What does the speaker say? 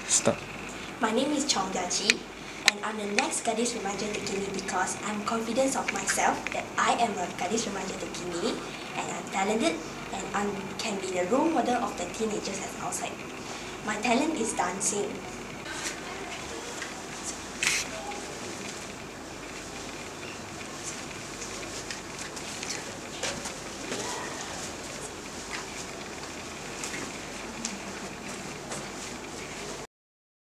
Start. My name is Chong Chee, and I'm the next Gadis Remaja Terkini because I'm confident of myself that I am a Gadis Remaja Terkini and I'm talented and I can be the role model of the teenagers at outside. My talent is dancing.